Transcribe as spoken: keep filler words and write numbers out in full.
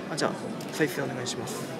あ、じゃあ再生お願いします。